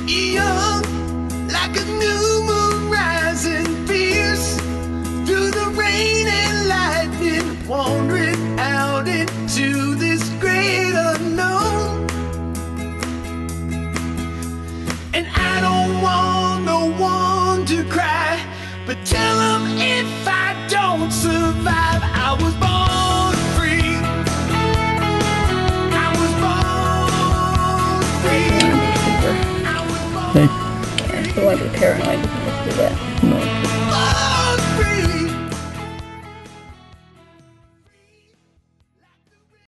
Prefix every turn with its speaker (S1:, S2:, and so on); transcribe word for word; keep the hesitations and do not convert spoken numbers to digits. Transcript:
S1: young, like a new moon rising fierce through the rain and lightning, wandering out into this great unknown. And I don't want no one to cry, but tell them if I don't survive, I was born free. I was born free. I was born
S2: Hey.
S1: free.
S3: Yeah, I feel like we're paranoid if we do that.
S2: No.
S1: Oh,